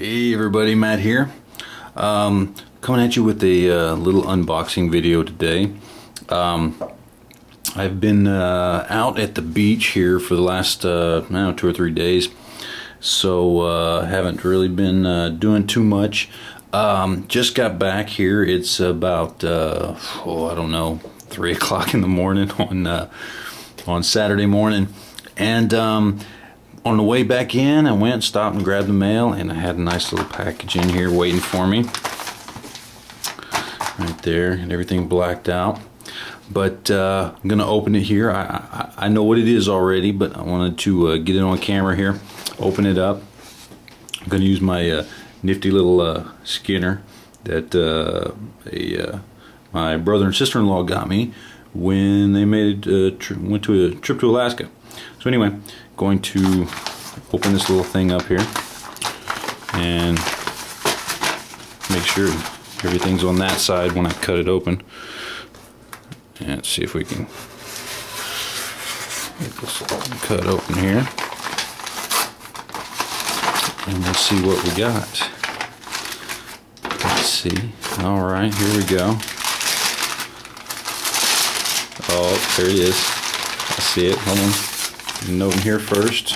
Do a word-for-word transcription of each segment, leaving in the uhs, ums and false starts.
Hey everybody, Matt here. Um, coming at you with a uh, little unboxing video today. Um, I've been uh, out at the beach here for the last uh, I don't know, two or three days, so uh, haven't really been uh, doing too much. Um, just got back here. It's about uh, oh I don't know three o'clock in the morning on uh, on Saturday morning, and um, on the way back in, I went, stopped and grabbed the mail, and I had a nice little package in here waiting for me. Right there, and everything blacked out. But uh, I'm gonna open it here. I, I, I know what it is already, but I wanted to uh, get it on camera here. Open it up. I'm gonna use my uh, nifty little uh, Skinner that uh, a uh, my brother and sister-in-law got me when they made a tri went to a trip to Alaska. So anyway, going to open this little thing up here and make sure everything's on that side when I cut it open. And let's see if we can get this cut open here. And let's see what we got. Let's see. Alright, here we go. Oh, there it is. I see it. Hold on. Note in here first.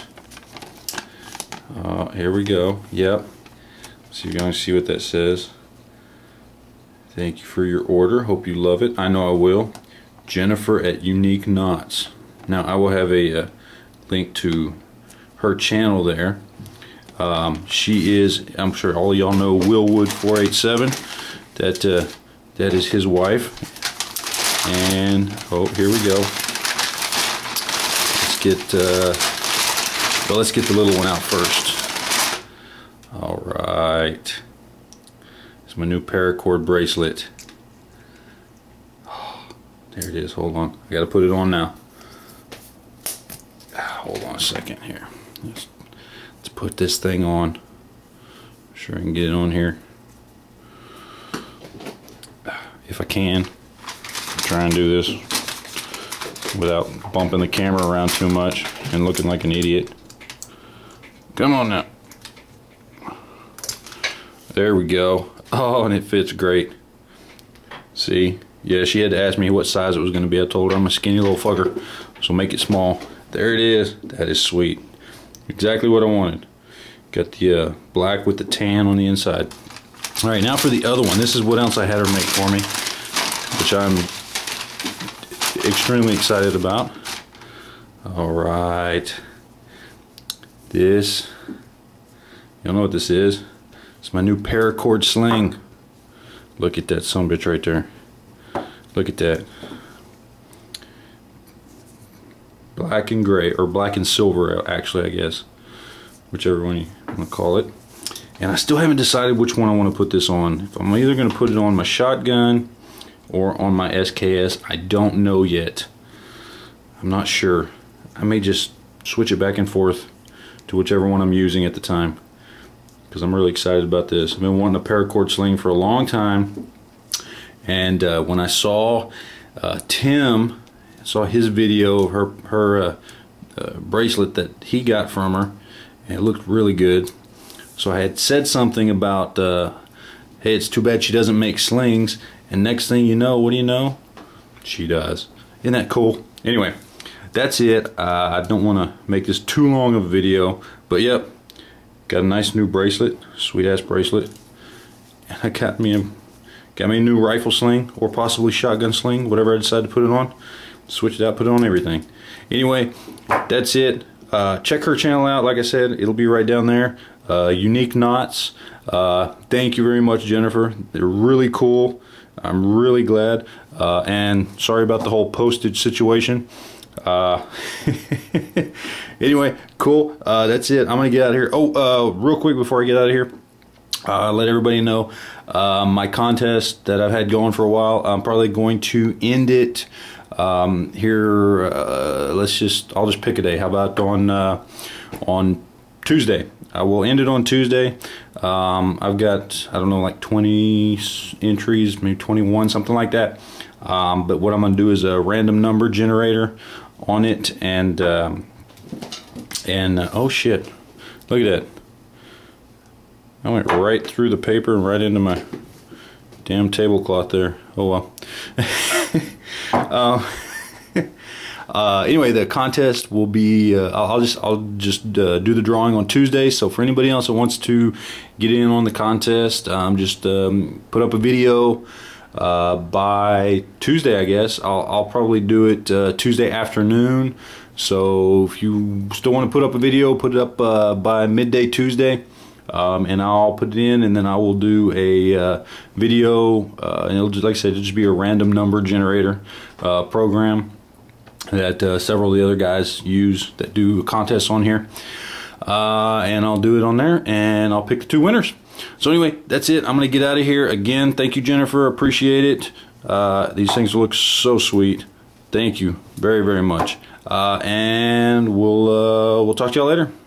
Uh, here we go. Yep. So you're going to see what that says. Thank you for your order. Hope you love it. I know I will. Jennifer at Unique Knots. Now I will have a uh, link to her channel there. Um, she is, I'm sure all y'all know Willwood four eight seven. That uh, that is his wife. And oh, here we go. Get uh, well, let's get the little one out first. All right, it's my new paracord bracelet. Oh, there it is. Hold on, I gotta put it on now. Hold on a second here. Let's, let's put this thing on. I'm sure I can get it on here if I can. Try and do this without bumping the camera around too much and looking like an idiot. Come on now. There we go. Oh, and it fits great. See? Yeah, she had to ask me what size it was going to be. I told her I'm a skinny little fucker, so make it small. There it is. That is sweet. Exactly what I wanted. Got the uh, black with the tan on the inside. Alright, now for the other one. This is what else I had her make for me, which I'm extremely excited about. All right, this, you know what this is? It's my new paracord sling. Look at that sumbitch right there. Look at that. Black and gray, or black and silver actually, I guess, whichever one you want to call it. And I still haven't decided which one I want to put this on. If I'm either going to put it on my shotgun or on my S K S, I don't know yet. I'm not sure. I may just switch it back and forth to whichever one I'm using at the time, because I'm really excited about this. I've been wanting a paracord sling for a long time, and uh, when I saw uh, Tim, saw his video of her, her uh, uh, bracelet that he got from her, and it looked really good. So I had said something about, uh, hey, it's too bad she doesn't make slings. And next thing you know, what do you know? She does. Isn't that cool? Anyway, that's it. Uh, I don't want to make this too long of a video, but yep, got a nice new bracelet, sweet ass bracelet, and I got me a got me a new rifle sling or possibly shotgun sling, whatever I decide to put it on. Switch it out, put it on everything. Anyway, that's it. Uh, check her channel out. Like I said, it'll be right down there. Uh, Unique Knots. Uh, thank you very much, Jennifer. They're really cool. I'm really glad, uh, and sorry about the whole postage situation. Uh, anyway, cool. Uh, that's it. I'm gonna get out of here. Oh, uh, real quick before I get out of here, uh, let everybody know uh, my contest that I've had going for a while. I'm probably going to end it um, here. Uh, let's just. I'll just pick a day. How about on uh, on Tuesday? I will end it on Tuesday. Um, I've got, I don't know, like twenty entries, maybe twenty-one, something like that. Um, but what I'm going to do is a random number generator on it, and um, and uh, oh shit, look at that. I went right through the paper and right into my damn tablecloth there. Oh well. uh, uh, anyway, the contest will be. Uh, I'll just I'll just uh, do the drawing on Tuesday. So for anybody else that wants to get in on the contest, um, just um, put up a video uh, by Tuesday. I guess I'll I'll probably do it uh, Tuesday afternoon. So if you still want to put up a video, put it up uh, by midday Tuesday. Um, and I'll put it in, and then I will do a uh, video, uh, and it'll just, like I said, it'll just be a random number generator uh, program that uh, several of the other guys use that do contests on here. Uh, and I'll do it on there, and I'll pick the two winners. So anyway, that's it. I'm going to get out of here. Again, thank you, Jennifer. Appreciate it. Uh, these things look so sweet. Thank you very, very much. Uh, and we'll uh, we'll talk to y'all later.